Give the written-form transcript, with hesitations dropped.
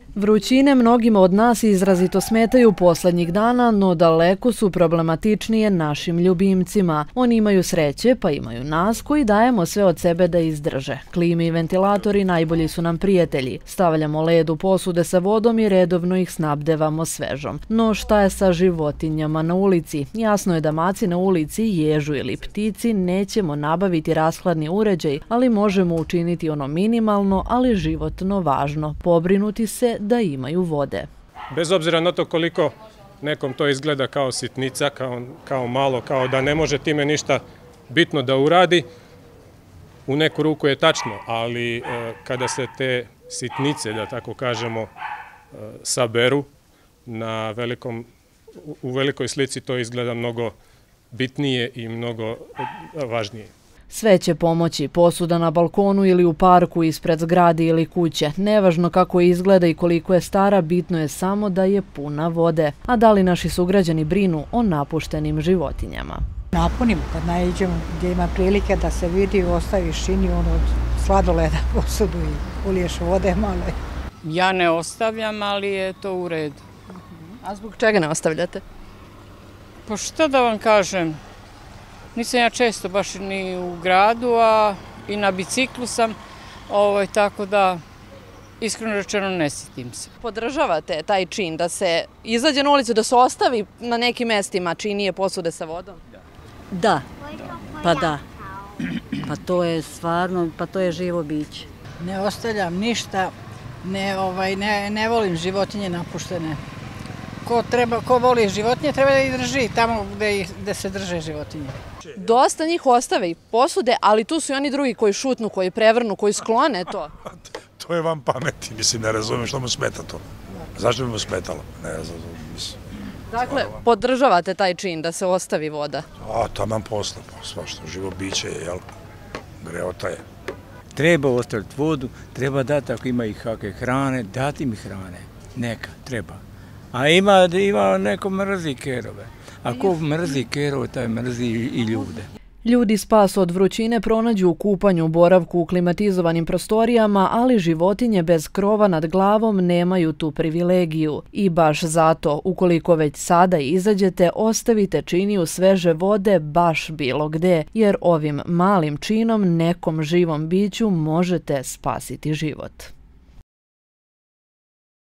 Vrućine mnogima od nas izrazito smetaju poslednjih dana, no daleko su problematičnije našim ljubimcima. Oni imaju sreće, pa imaju nas koji dajemo sve od sebe da izdrže. Klime i ventilatori najbolji su nam prijatelji. Stavljamo led u posude sa vodom i redovno ih snabdevamo svežom. No šta je sa životinjama na ulici? Jasno je da maci na ulici, ježu ili ptici nećemo nabaviti rashladni uređaj, ali možemo učiniti ono minimalno, ali životno važno, pobrinuti se da imaju vode. Bez obzira na to koliko nekom to izgleda kao sitnica, kao malo, kao da ne može time ništa bitno da uradi, u neku ruku je tačno, ali kada se te sitnice, da tako kažemo, saberu u velikoj slici, to izgleda mnogo bitnije i mnogo važnije. Sve će pomoći, posuda na balkonu ili u parku ispred zgrade ili kuće. Nevažno kako izgleda i koliko je stara, bitno je samo da je puna vode. A da li naši sugrađani brinu o napuštenim životinjama? Napunimo kad naiđemo gdje ima prilike da se vidi, ostaviš čini od sladoleda posudu i uliješ vode malo. Ja ne ostavljam, ali je to u redu. A zbog čega ne ostavljate? Pa što da vam kažem? Nisam ja često baš ni u gradu, a i na biciklu sam, tako da iskreno rečeno ne sjetim se. Podržavate taj čin da se izađe na ulicu, da se ostavi na nekim mestima činije posude sa vodom? Da, pa da. Pa to je stvarno, pa to je živo biće. Ne ostavljam ništa, ne volim životinje napuštene. Ko voli životinje, treba da ih drži tamo gde se drže životinje. Dosta njih ostave i posude, ali tu su i oni drugi koji šutnu, koji prevrnu, koji sklone to. To je vam pameti, mislim, ne razumijem što mu smeta to. Zašto bi mu smetalo? Ne razumijem, mislim. Dakle, podržavate taj čin da se ostavi voda? Taman posla, svašta, živo biće je, jel, greota je. Treba ostaviti vodu, treba dati ako ima i kakve hrane, dati mi hrane, neka, treba. A ima neko mrzi kerove. A ko mrzi kerove, taj mrzi i ljude. Ljudi spas od vrućine pronađu u kupanju, boravku u klimatizovanim prostorijama, ali životinje bez krova nad glavom nemaju tu privilegiju. I baš zato, ukoliko već sada izađete, ostavite činiju sveže vode baš bilo gde, jer ovim malim činom nekom živom biću možete spasiti život.